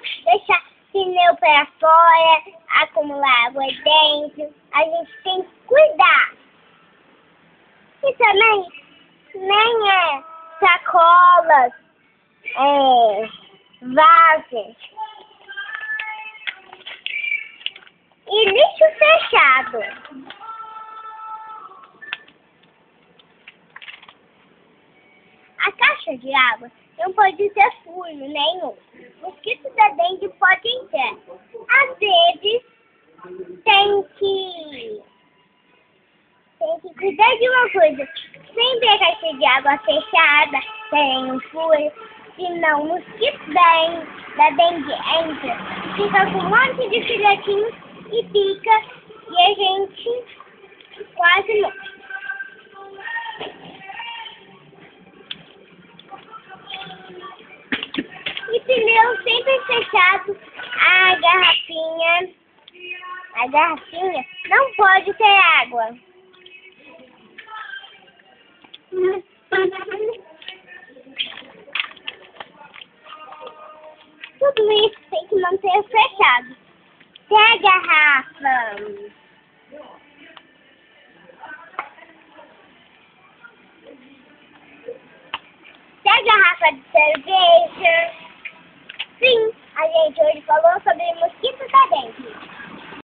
deixar pneu para fora, acumular água dentro. A gente tem que cuidar. E também nem sacolas, vasos e lixo fechado. A caixa de água não pode ter furo nenhum. Mosquito da dengue pode entrar. Às vezes tem que cuidar de uma coisa. Sempre a caixa de água fechada, tem um furo, senão o mosquito da dengue entra, fica com um monte de filhotinhos e pica e a gente quase morre. E pneu sempre fechado, a garrafinha não pode ter água. Tudo isso tem que manter fechado. Se a garrafa de cerveja. Sim, a gente hoje falou sobre mosquito da dengue.